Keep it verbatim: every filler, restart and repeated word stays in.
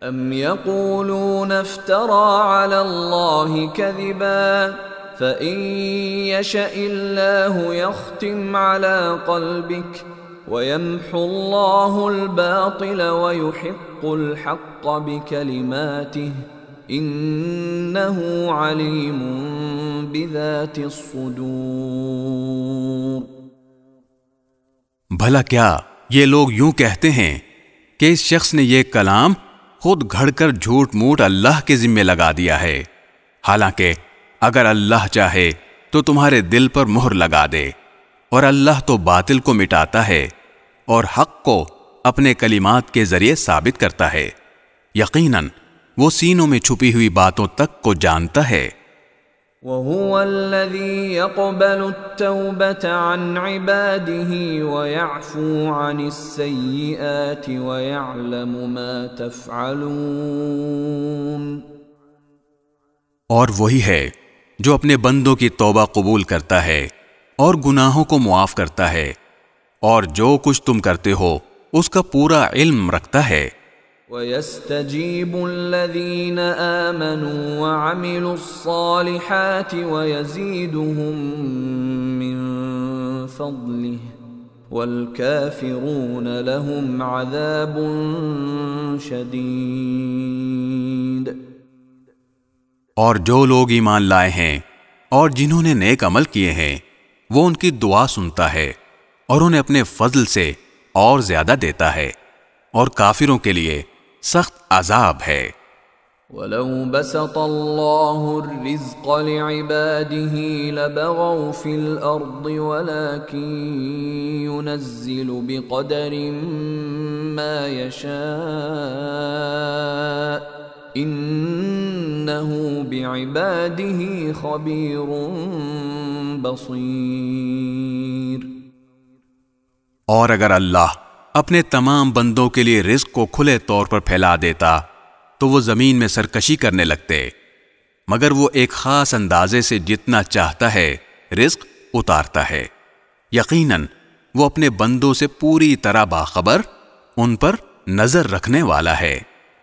أَمْ يَقُولُونَ افْتَرَىٰ عَلَى اللَّهِ كَذِبًا فَإِن يَشَإِ اللَّهُ يَخْتِمْ عَلَى قَلْبِكَ وَيَمْحُ اللَّهُ الْبَاطِلَ وَيُحِقُّ الْحَقَّ بِكَلِمَاتِهِ إِنَّهُ عَلِيمٌ بِذَاتِ الصُّدُورِ۔ بھلا کیا یہ لوگ یوں کہتے ہیں کہ اس شخص نے یہ کلام خود گھڑ کر جھوٹ موٹ اللہ کے ذمے لگا دیا ہے، حالانکہ اگر اللہ چاہے تو تمہارے دل پر مہر لگا دے، اور اللہ تو باطل کو مٹاتا ہے اور حق کو اپنے کلمات کے ذریعے ثابت کرتا ہے، یقیناً وہ سینوں میں چھپی ہوئی باتوں تک کو جانتا ہے۔ وَهُوَ الَّذِي يَقْبَلُ التَّوْبَةَ عَنْ عِبَادِهِ وَيَعْفُو عَنِ السَّيِّئَاتِ وَيَعْلَمُ مَا تَفْعَلُونَ۔ اور وہی ہے جو اپنے بندوں کی توبہ قبول کرتا ہے اور گناہوں کو معاف کرتا ہے، اور جو کچھ تم کرتے ہو اس کا پورا علم رکھتا ہے۔ وَيَسْتَجِيبُ الَّذِينَ آمَنُوا وَعَمِلُوا الصَّالِحَاتِ وَيَزِيدُهُم مِّن فَضْلِهِ وَالْكَافِرُونَ لَهُمْ عَذَابٌ شَدِيدٌ۔ اور جو لوگ ایمان لائے ہیں اور جنہوں نے نیک عمل کیے ہیں وہ ان کی دعا سنتا ہے اور انہیں اپنے فضل سے اور زیادہ دیتا ہے، اور کافروں کے لیے سخت عذاب ہے۔ وَلَوْ بَسَطَ اللَّهُ الرِّزْقَ لِعِبَادِهِ لَبَغَوْا فِي الْأَرْضِ وَلَكِن يُنَزِّلُ بِقَدَرٍ مَّا يَشَاءُ إِنَّهُ بِعِبَادِهِ خَبِيرٌ بَصِيرٌ۔ اور اگر اللہ اپنے تمام بندوں کے لیے رزق کو کھلے طور پر پھیلا دیتا تو وہ زمین میں سرکشی کرنے لگتے، مگر وہ ایک خاص اندازے سے جتنا چاہتا ہے رزق اتارتا ہے، یقیناً وہ اپنے بندوں سے پوری طرح باخبر، ان پر نظر رکھنے والا ہے۔